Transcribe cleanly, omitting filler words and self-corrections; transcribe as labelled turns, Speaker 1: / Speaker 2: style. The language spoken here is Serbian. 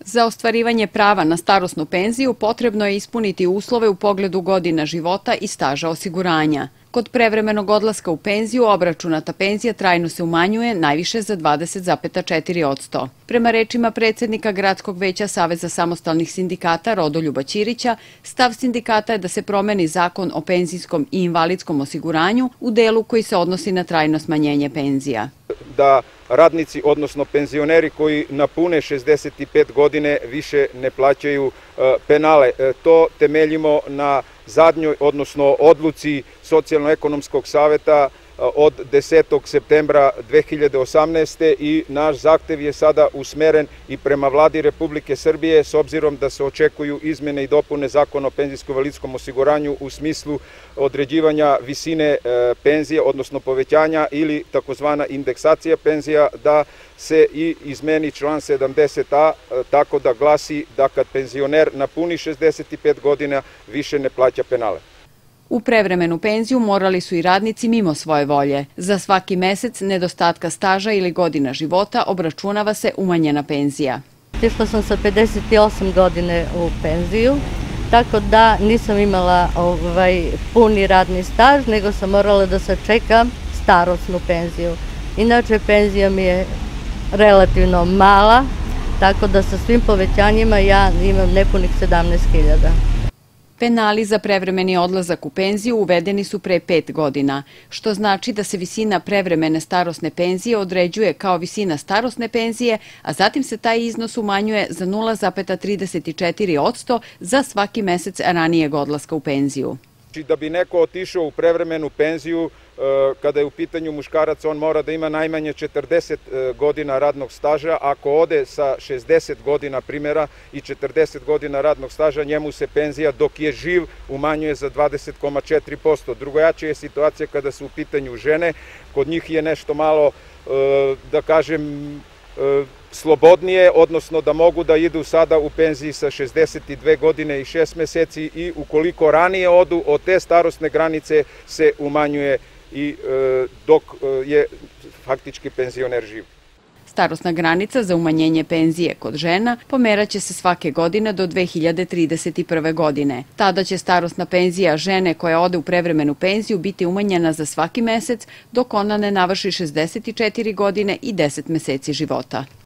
Speaker 1: Za ostvarivanje prava na starosnu penziju potrebno je ispuniti uslove u pogledu godina života i staža osiguranja. Kod prevremenog odlaska u penziju obračunata penzija trajno se umanjuje najviše za 20,4%. Prema rečima predsjednika Gradskog veća Saveza samostalnih sindikata Rodoljuba Ćirića, stav sindikata je da se promeni zakon o penzijskom i invalidskom osiguranju u delu koji se odnosi na trajno smanjenje penzija.
Speaker 2: Da radnici, odnosno penzioneri koji napune 65 godine više ne plaćaju penale. To temeljimo na zadnjoj, odnosno odluci Socijalno-ekonomskog saveta od 10. septembra 2018. i naš zahtev je sada usmeren i prema Vladi Republike Srbije s obzirom da se očekuju izmene i dopune Zakona o penzijsko-invalidskom osiguranju u smislu određivanja visine penzije, odnosno povećanja ili takozvana indeksacija penzija, da se i izmeni član 70a tako da glasi da kad penzioner napuni 65 godina više ne plaća penale.
Speaker 1: U prevremenu penziju morali su i radnici mimo svoje volje. Za svaki mesec nedostatka staža ili godina života obračunava se umanjena penzija.
Speaker 3: Išla sam sa 58 godine u penziju, tako da nisam imala puni radni staž, nego sam morala da sačekam starosnu penziju. Inače, penzija mi je relativno mala, tako da sa svim povećanjima ja imam nepunih 17.000.
Speaker 1: Penali za prevremeni odlazak u penziju uvedeni su pre 5 godina, što znači da se visina prevremene starosne penzije određuje kao visina starosne penzije, a zatim se taj iznos umanjuje za 0,34% za svaki mesec ranijeg odlaska u penziju.
Speaker 2: Da bi neko otišao u prevremenu penziju, kada je u pitanju muškarac, on mora da ima najmanje 40 godina radnog staža. Ako ode sa 60 godina primjera i 40 godina radnog staža, njemu se penzija dok je živ umanjuje za 20,4%. Drugojačija je situacija kada su u pitanju žene. Kod njih je nešto malo, da kažem, slobodnije, odnosno da mogu da idu sada u penziji sa 62 godine i 6 meseci i ukoliko ranije odu od te starosne granice se umanjuje i dok je faktički penzioner živ.
Speaker 1: Starosna granica za umanjenje penzije kod žena pomeraće se svake godine do 2031. godine. Tada će starosna penzija žene koja ode u prevremenu penziju biti umanjena za svaki mesec dok ona ne navrši 64 godine i 10 meseci života.